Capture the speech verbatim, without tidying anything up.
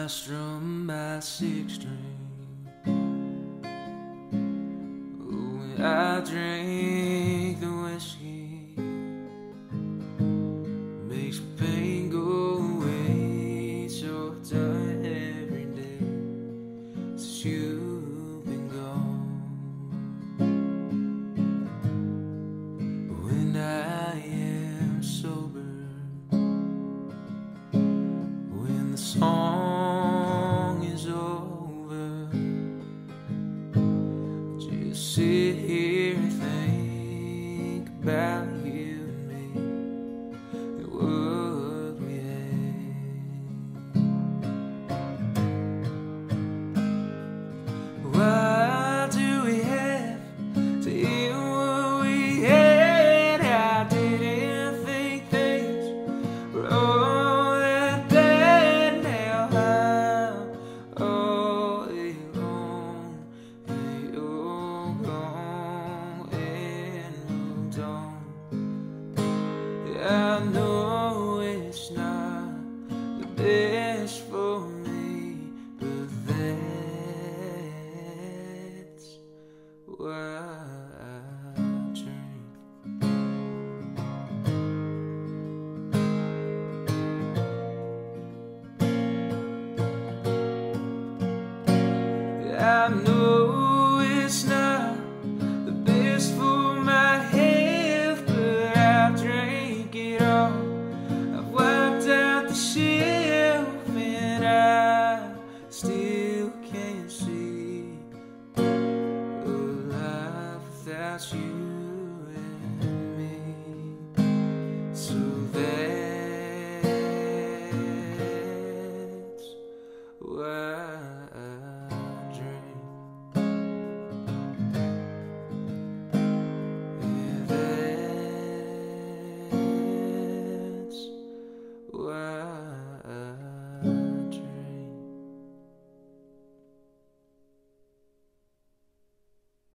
strum my six string. Oh, when I drink the whiskey, makes my pain go away. So I've done every day since you've been gone. When I am sober, when the song is over, just sit here and think about you and me and what we had. Why do we have to hear what we had? I didn't think things were all that bad. Now I'm all alone, and you're gone and moved on. I know it's not the best.